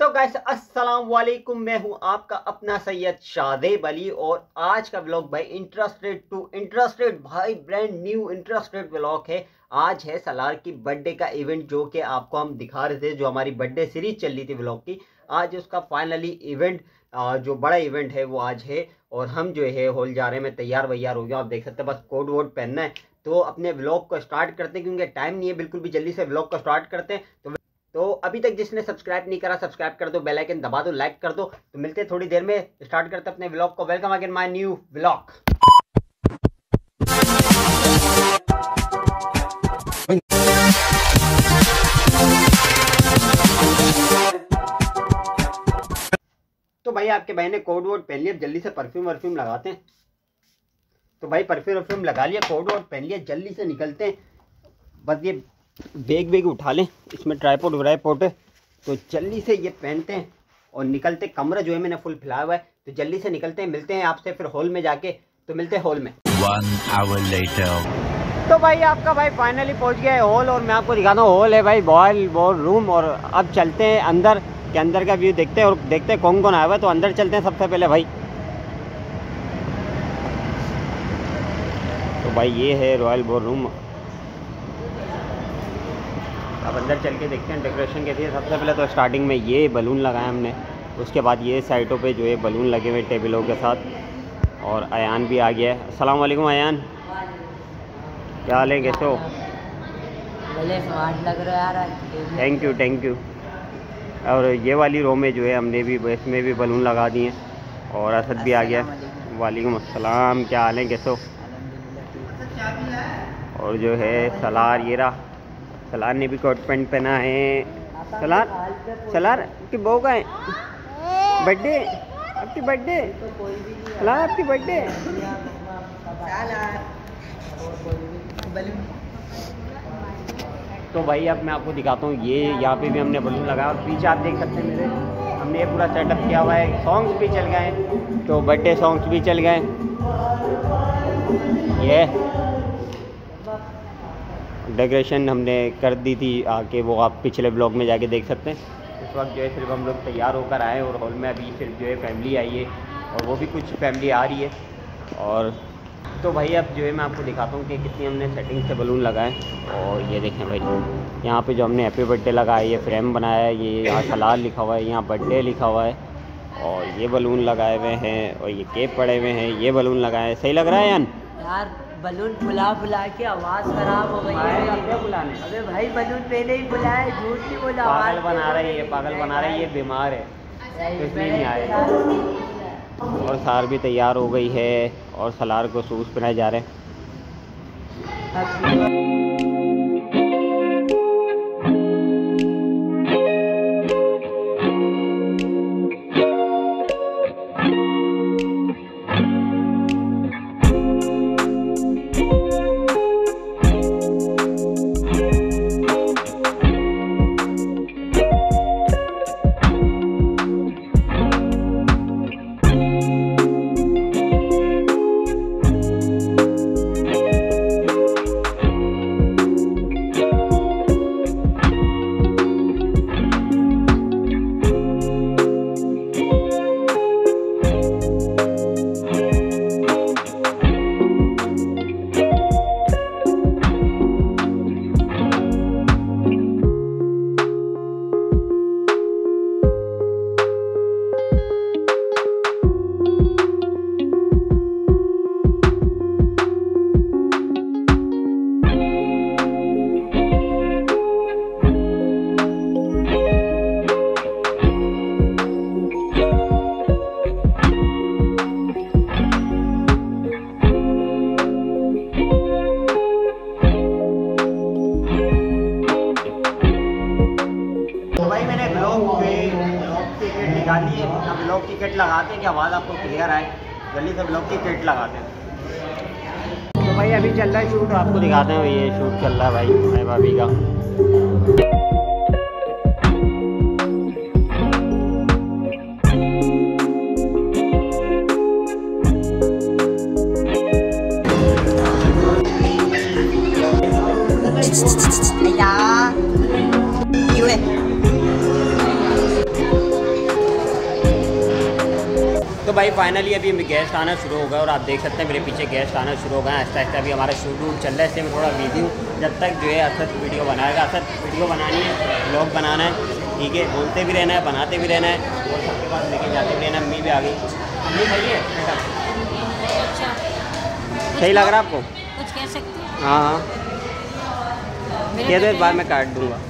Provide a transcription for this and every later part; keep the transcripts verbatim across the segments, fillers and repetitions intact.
Hello guys, अस्सलाम वालेकुम। मैं हूं आपका अपना सैयद शादेब अली और आज का व्लॉग भाई इंटरेस्टेड टू इंटरेस्टेड भाई ब्रांड न्यू इंटरेस्टेड व्लॉग है। आज है सलार की बर्थडे का इवेंट जो कि आपको हम दिखा रहे थे, जो हमारी बर्थडे सीरीज चल रही थी व्लॉग की। आज उसका फाइनली इवेंट जो बड़ा इवेंट है वो आज है और हम जो है हॉल जा रहे हैं। मैं तैयार वैयार हो गया, आप देख सकते हैं, बस कोट वोट पहनना है। तो अपने व्लॉग को स्टार्ट करते हैं क्योंकि टाइम नहीं है बिल्कुल भी। जल्दी से व्लॉग को स्टार्ट करते हैं। तो तो अभी तक जिसने सब्सक्राइब नहीं करा सब्सक्राइब कर दो, बेल आइकन दबा दो, लाइक कर दो। तो मिलते हैं थोड़ी देर में, स्टार्ट करते हैं अपने व्लॉग को। Welcome again my new vlog. तो भाई आपके भाई ने कोट वोट पहन लिया, जल्दी से परफ्यूम वर्फ्यूम लगाते हैं। तो भाई परफ्यूम वर्फ्यूम लगा लिया, कोट वोट पहन लिया, जल्दी से निकलते हैं। बस ये बैग बैग उठा लें, इसमें ट्राईपोड व्राईपोड है, तो जल्दी से ये पहनते हैं और निकलते। कमरा जो है मैंने फुल फैलाया हुआ है, तो जल्दी से निकलते हैं। मिलते हैं आपसे फिर हॉल में जाके। तो मिलते हैं हॉल में। One hour later. तो भाई आपका भाई फाइनली पहुंच गया है हॉल और मैं आपको दिखाता हूँ। हॉल है भाई बॉयल बॉल रूम। और अब चलते हैं अंदर के, अंदर का व्यू देखते हैं और देखते हैं कौन कौन आया हुआ है। तो अंदर चलते हैं सबसे पहले भाई। तो भाई ये है रॉयल बॉल रूम। अब अंदर चल के देखते हैं डेकोरेशन कैसी है। सबसे पहले तो स्टार्टिंग में ये बलून लगाए हमने, उसके बाद ये साइडों पे जो है बलून लगे हुए टेबलों के साथ। और अयान भी आ गया है। अस्सलाम वालेकुम अयान, क्या हाल है, कैसे हो? स्मार्ट लग रहा है यार। Thank you thank you. और ये वाली रो में जो है हमने भी इसमें भी बलून लगा दिए और असद भी आ गया। वालेकुम अस्सलाम, क्या हाल है, कैसे हो? और जो है सलार, ये रहा सलार ने भी कोट पैंट पहना है। सलार सलार आपकी बहू का है बर्थडे, आपकी बर्थडे सलार, आपकी बर्थडे। तो भाई अब मैं आपको दिखाता हूँ, ये यहाँ पे भी हमने बलून लगाया और पीछे आप देख सकते हैं मेरे हमने ये पूरा सेटअप किया हुआ है। सॉन्ग्स भी चल गए, तो बर्थडे सॉन्ग्स भी चल गए। ये डेकोरेशन हमने कर दी थी आके, वो आप पिछले ब्लॉग में जाके देख सकते हैं। इस वक्त जो है सिर्फ हम लोग तैयार होकर आए और हॉल में अभी सिर्फ जो है फैमिली आई है और वो भी कुछ फैमिली आ रही है। और तो भाई अब जो है मैं आपको दिखाता हूँ कि कितनी हमने सेटिंग से बलून लगाए। और ये देखें भाई, यहाँ पे जो हमने हैप्पी बर्थडे लगाया है, ये फ्रेम बनाया है, ये यहाँ सलार लिखा हुआ है, यहाँ बर्थडे लिखा हुआ है। और ये बलून लगाए हुए हैं और ये केक पड़े हुए हैं, ये बलून लगाए। सही लग रहा है यान? यार बलून फुला फुला के आवाज़ खराब हो गई है। क्या बुलाने? अबे भाई बलून पहले ही बुलाए, झूठ नहीं बोला। पागल बना रही है, पागल बना रही है, ये बीमार है तो इसलिए नहीं आए। और सार भी तैयार हो गई है और सलार को शूज़ पहनाए जा रहे हैं। ब्लॉग की किट लगाते हैं कि आवाज़ आपको क्लियर आए। जल्दी से ब्लॉग की किट लगाते हैं। तो भाई अभी चल रहा है शूट, आपको दिखाते हैं। ये शूट चल रहा है भाई मेरे भाभी का। तो भाई फाइनली अभी गेस्ट आना शुरू हो गया और आप देख सकते हैं मेरे पीछे गेस्ट आना शुरू हो गए हैं। आहिस्ता आहिस्ता अभी हमारा शूट वूट चल रहा है, इससे मैं थोड़ा बिजी हूँ। जब तक जो है असद वीडियो बनाएगा, असद वीडियो बनानी है, ब्लॉग बनाना है, ठीक है, बोलते भी रहना है, बनाते भी रहना है और सबके पास लेके जाते भी रहना। अम्मी भी आ गई। अम्मी सही है बेटा? अच्छा, सही लग रहा है आपको? कुछ कह सकते हैं? हाँ हाँ, ये तो इस बार मैं काट दूँगा।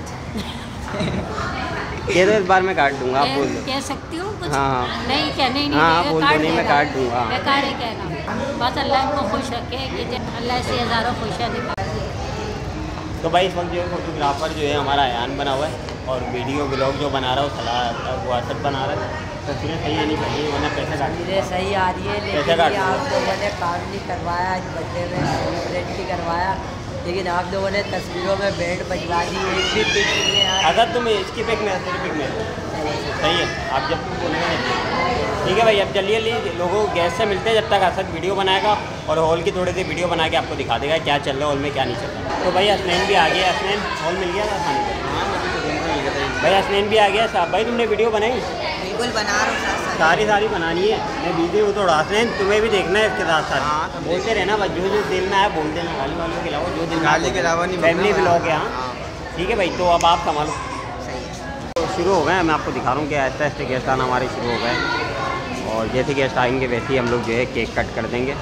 ये तो इस बार मैं काट दूंगा, आप बोल दो। कह सकती हूँ कुछ? हाँ हाँ नहीं क्या नहीं नहीं हाँ बोल दो, नहीं मैं काट दूंगा। बेकार है कहना, बस अल्लाह इनको खुश रखे कि अल्लाह से हज़ारों खुशियाँ दिखा। तो भाई इस वक्त जो है फोटोग्राफर जो है हमारा अयान बना हुआ है और वीडियो ब्लॉग जो बना रहा है वो सलाह वो असद बना रहा है। तस्वीरें सही है नहीं चाहिए वरना पैसे काट तस्वीरें सही आ रही है, लेकिन ये आप लोगों ने काम नहीं करवाया, आज बर्थडे में सेलिब्रेट नहीं करवाया, लेकिन आप लोगों ने तस्वीरों में बैंड बजवा दी। एक भी पिक नहीं आया। अगर तुम इसकी पिक में तेरी पिक में सही है, आप जब तुम बोलेंगे ठीक है भाई। अब जल्दी जल्दी लोगों को गैस से मिलते हैं जब तक असद वीडियो बनाएगा और हॉल की थोड़ी सी वीडियो बना के आपको दिखा देगा क्या चल रहा है हॉल में क्या नहीं चल रहा। तो भाई असनैन भी आ गया। असनैन हॉल मिल गया था खाने को? भाई असनैन भी आ गया साहब। भाई तुमने वीडियो बनाई? बिल्कुल बना रहा हूँ, सारी सारी बनानी है, मैं बिजी हूँ थोड़ा। असनैन तुम्हें भी देखना है इसके साथ साथ, बोलते रहना बस, जो जो दिल में आया बोल देना, गाली वालों के अलावा जो दिल गाली के अलावा नहीं, फैमिली ब्लॉग है। हाँ ठीक है भाई, तो अब आप संभालो। तो शुरू हो गए, मैं आपको दिखा रहा हूँ कि आहिस्ता आहिस्ता गेस्ट आना हमारे शुरू हो गए और जैसे गेस्ट आएंगे वैसे ही हम लोग जो है केक कट कर देंगे।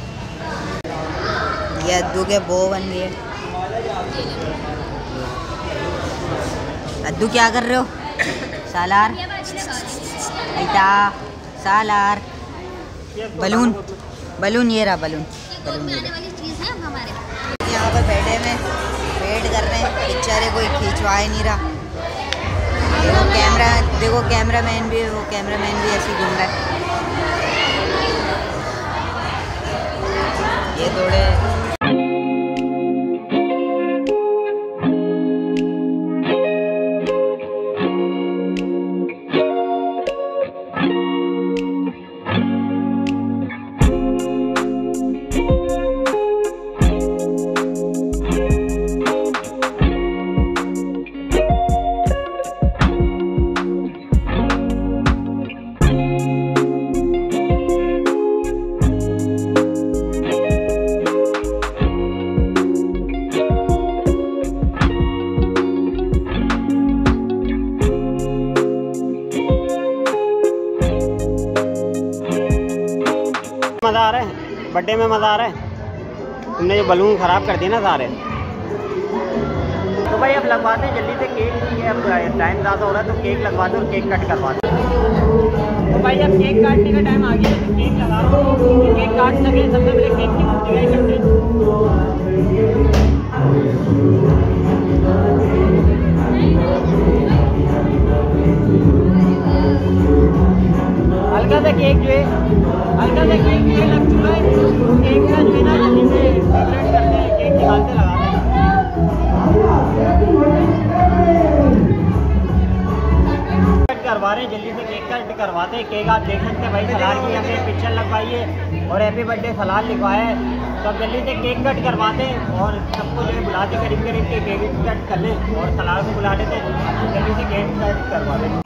ये अद्दू के बो बन गए। अद्दू क्या कर रहे हो? सालार बेटा, सालार। बलून बलून ये रहा बलून। बलून यहाँ पर बैठे में वेट कर रहे हैं, बेचारे कोई खींचवा ही नहीं रहा। देखो कैमरा, देखो कैमरा मैन भी, वो कैमरा मैन भी ऐसे ही घूम रहा है। ये थोड़े मज़ा आ रहा है, बर्थडे में मज़ा आ रहा है। तुमने जो बलून ख़राब कर दिए ना सारे। तो भाई अब लगवाते हैं जल्दी से केक, ठीक है, अब टाइम ज़्यादा हो रहा है तो केक लगवाते और केक कट करवाते हैं। तो भाई अब केक काटने का टाइम आ गया है तो केक लगा रहा हूँ, केक काट सके सबसे पहले केक की पूरी करते हैं। हल्का सा केक जो है हल्का सा केक जो है लग चुका है, केक का जो है ना जल्दी से डेकोरेट करते हैं, केक निकालते लगाते हैं। कट करवा रहे हैं, जल्दी से केक कट करवाते हैं। केक आप देख सकते हैं भाई, सलार की हमने पिक्चर लगवाई है और हैप्पी बर्थडे सलार लिखवाया है। तो अब जल्दी से केक कट करवाते हैं और सबको जो है बुलाते करीब करीब के केक कट कर लें और सलार को बुला लेते हैं, जल्दी से केक कट करवा दें।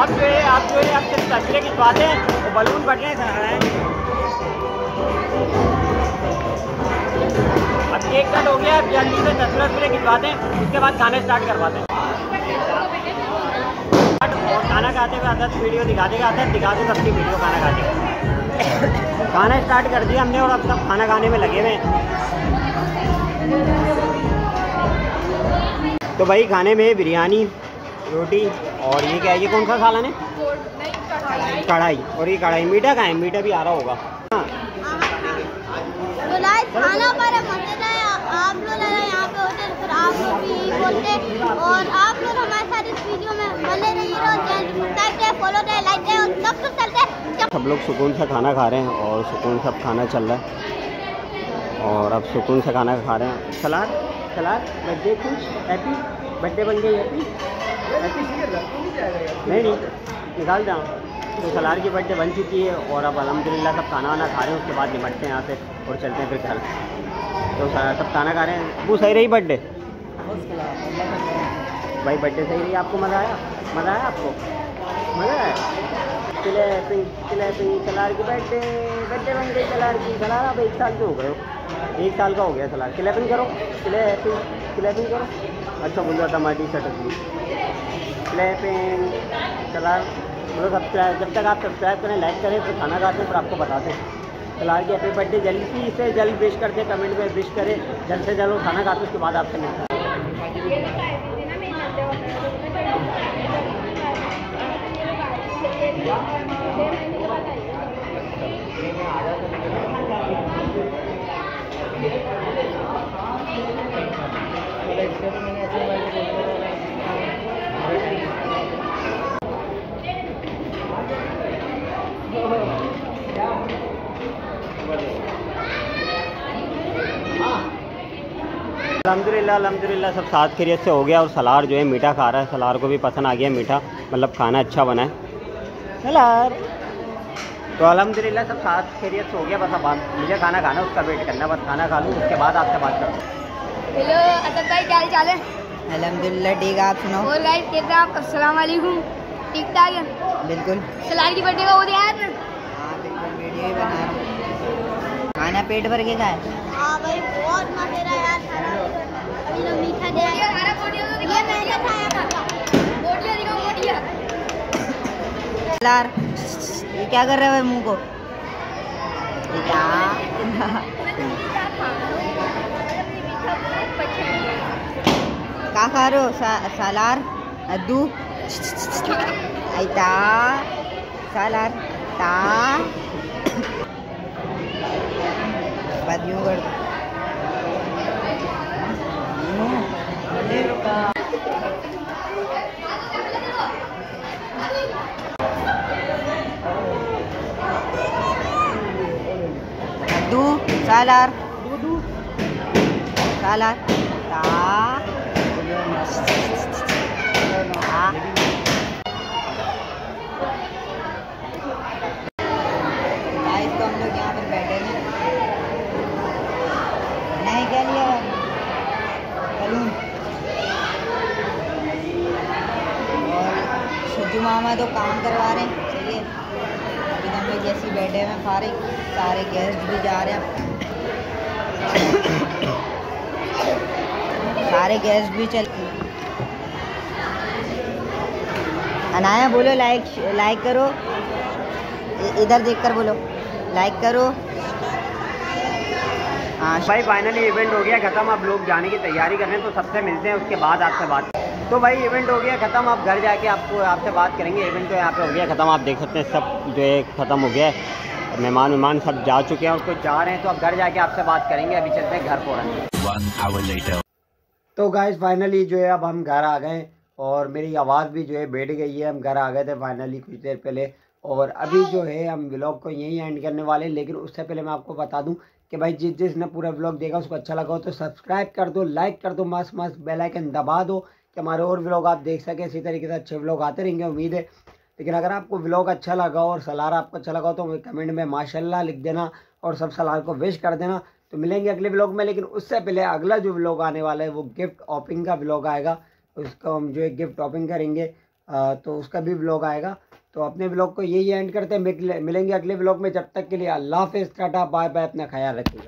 अब जो है आप जो है आप सिर्फ तस्वीरें खिंचवाते हैं और बलून बढ़ रहे हैं। अब केक कट हो गया, अब जल्दी से तस्वीरें तस्वीरें खिंचवाते हैं, उसके बाद खाना स्टार्ट करवाते हैं। और खाना खाते हुए आधा वीडियो दिखाते आते हैं, दिखाते सबकी वीडियो खाना खाते। खाना स्टार्ट कर दिया हमने और अब सब खाना खाने में लगे हुए हैं। तो भाई खाने में बिरयानी, रोटी और ये क्या है, ये कौन सा सालन है? कढ़ाई। और ये कढ़ाई मीठा का है, मीठा भी आ रहा होगा। हाँ। तो लाइक खाना पर मजेदार है, आप लोग यहाँ पे होते फिर आप लोग भी बोलते और आप लोग हमारे साथ इस वीडियो में बने रहिए, सब्सक्राइब करें, फॉलो करें, लाइक करें और सब कुछ चलते हैं। सब लोग सुकून से खाना खा रहे हैं और सुकून से खाना चल रहा है और अब सुकून से खाना खा रहे हैं। सलाद सलाद बर्थडे खुश, हैप्पी बर्थडे बन गई, हैप्पी हैप्पी नहीं नहीं निकाल जाओ। तो सलार की बर्थडे बन चुकी है और अब अल्हम्दुलिल्लाह सब खाना वाना खा रहे हैं, उसके बाद निपटते हैं यहाँ से और चलते हैं फिर घर। तो सब खाना खा रहे हैं। वो सही रही बर्थडे भाई, बर्थडे सही रही? आपको मज़ा आया? मज़ा आया आपको? मज़ा आया? क्लैपिंग क्लैपिंग, सलार की बर्थडे बर्थडे बन गई सलार की। सलार आप एक साल के हो गए हो, एक साल का हो गया सलार। क्लैपिंग करो, क्लैपिंग क्लैपिंग करो। अच्छा बोल रहा था हमारी शर्ट क्लैपिंग सलार। मतलब सब्सक्राइब, जब तक आप सब्सक्राइब करें, लाइक करें, फिर खाना खाते हैं, फिर आपको बताते हैं सलार की हैप्पी बर्थडे। जल्दी से जल्द विश करते, कमेंट में विश करें, जल्द से जल्द खाना खाते उसके बाद आपसे मिलता है। अल्हम्दुलिल्लाह अल्हम्दुलिल्लाह सब साथ खैरियत से हो गया और सलार जो है मीठा खा रहा है। सलार को भी पसंद आ गया मीठा, मतलब खाना अच्छा बना है सलार। तो अल्हम्दुलिल्लाह सब साथ खैरियत से हो गया। बस अब मुझे खाना खाना, उसका वेट करना, बस खाना खा लूँ उसके बाद आपसे बात करता हूँ। हेलो असद भाई, क्या चाल है? अल्हम्दुलिल्लाह ठीक है, आप सुनाओ। और गाइस कैसे हैं आप? अस्सलाम वालेकुम। ठीक ठाक है? बिल्कुल। सलार की बर्थडे का हो रहा है? हाँ बिल्कुल, वीडियो ही बना रहा हूँ। खाना पेट भर के खाए? हाँ भाई बहुत मजेदार यार खाना। अभी लोग मीठा दे ये मैंने खाया था। बोटिया दिखाओ, बोटिया। सलार ये क्या कर रहे हो मुंह को? ये क्या क्या खा रहे हो? सा, सालार अद्दू ऐता सालार ता बात यूँ कर अद्दू सालार सालार ता गाइस तो हम लोग यहाँ पर बैठे हैं। नहीं क्या लिया बलून और सुजू मामा तो काम करवा रहे हैं। चलिए अभी हम लोग जैसे बैठे हुए फारिग, सारे गेस्ट भी जा रहे हैं, सारे गेस्ट भी चल। अनाया बोलो लाइक लाइक करो, इधर देखकर बोलो लाइक करो। हाँ भाई फाइनली इवेंट हो गया ख़त्म, अब लोग जाने की तैयारी कर रहे हैं, तो सबसे मिलते हैं उसके बाद आपसे बात। तो भाई इवेंट हो गया ख़त्म, अब घर जाके आपको आपसे बात करेंगे। इवेंट तो यहाँ पे हो गया ख़त्म, आप देख सकते हैं सब जो है ख़त्म हो गया है। मेहमान मेहमान सब जा चुके हैं और कुछ जा रहे हैं, तो अब घर जाके आपसे बात करेंगे। अभी चलते हैं घर फ़ौरन। तो गाइस फाइनली जो है अब हम घर आ गए और मेरी आवाज़ भी जो है बैठ गई है। हम घर आ गए थे फाइनली कुछ देर पहले और अभी जो है हम व्लॉग को यहीं एंड करने वाले हैं। लेकिन उससे पहले मैं आपको बता दूं कि भाई जिस जिसने पूरा व्लॉग देखा उसको अच्छा लगा हो तो सब्सक्राइब कर दो, लाइक कर दो, मस्त मस्त बेल आइकन दबा दो कि हमारे और व्लॉग आप देख सकें। इसी तरीके से अच्छे व्लॉग आते रहेंगे, उम्मीद है। लेकिन अगर आपको व्लॉग अच्छा लगा और सलार आपको अच्छा लगा हो तो कमेंट में माशाल्लाह लिख देना और सब सलार को विश कर देना। तो मिलेंगे अगले व्लॉग में। लेकिन उससे पहले अगला जो व्लॉग आने वाला है वो गिफ्ट ओपनिंग का व्लॉग आएगा, उसको हम जो है गिफ्ट ओपनिंग करेंगे आ, तो उसका भी व्लॉग आएगा। तो अपने व्लॉग को यही एंड करते हैं, मिलेंगे अगले व्लॉग में। जब तक के लिए अल्लाह हाफिज़, टाटा बाय बाय, अपना ख्याल रखिएगा।